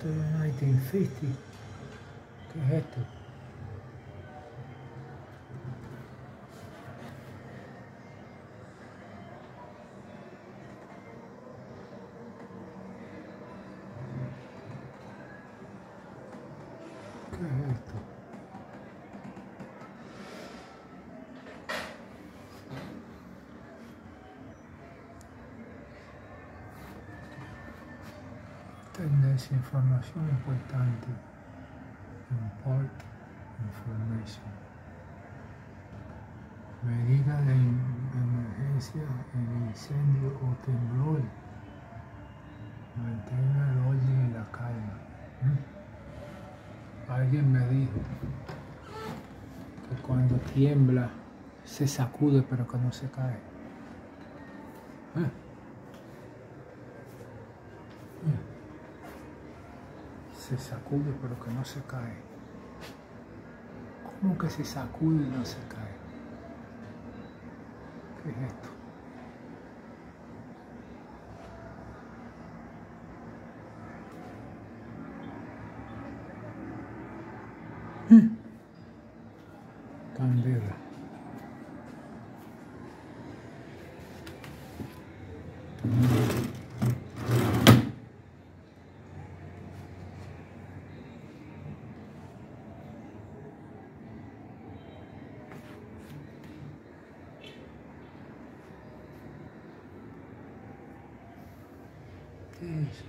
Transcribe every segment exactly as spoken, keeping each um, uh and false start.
nineteen fifty. ¿Qué es esto? ¿Qué es esto? Tendencia, información importante. Import information. Medida de emergencia en incendio o temblor. Mantenga el orden y la calma. ¿Mm? Alguien me dijo que cuando tiembla se sacude pero que no se cae. ¿Eh? Se sacude pero que no se cae. ¿Cómo que se sacude y no se cae? ¿Qué es esto? ¿Mm? Candela. ¿Qué es eso?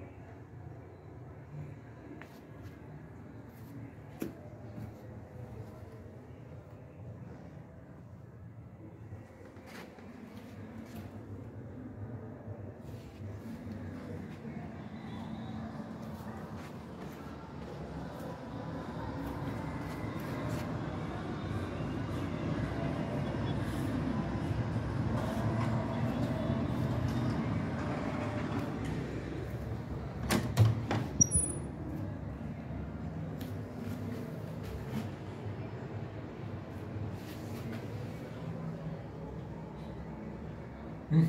¿Mm?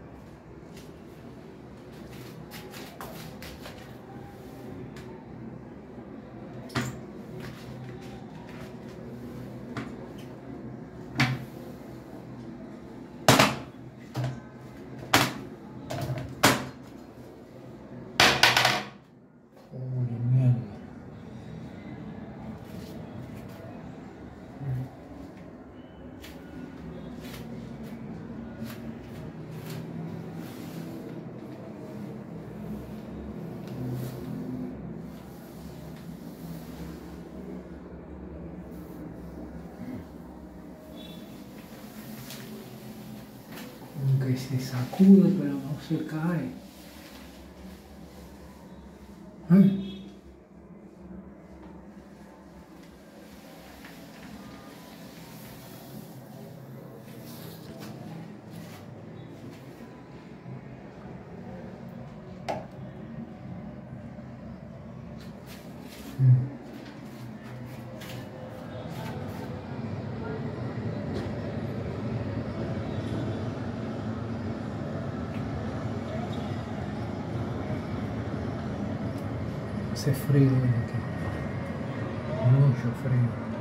Que se sacude pero no se cae. ¿Eh? Mm. Hace frío aquí, mucho frío.